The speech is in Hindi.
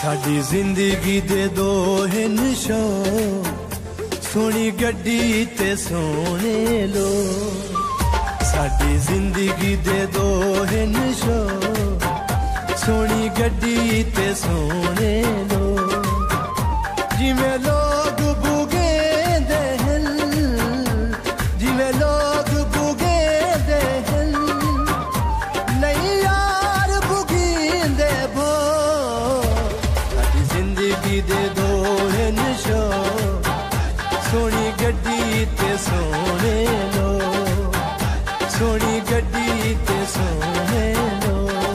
साडी जिंदगी दे दो हिन शौक, सोनी गड्डी ते सोने लोग। साडी जिंदगी दे दो हिन शौक, सोनी गड्डी ते सोने लोग। जिवें लोग बुगे दे हिल, जिवें लोग बुगे दे हिल, नहीं यार बुगींदे भो। साडी जिंदगी दे दो हिन शौक, सोनी गड्डी ते सोने लोग, सोनी गड्डी ते सोने लोग।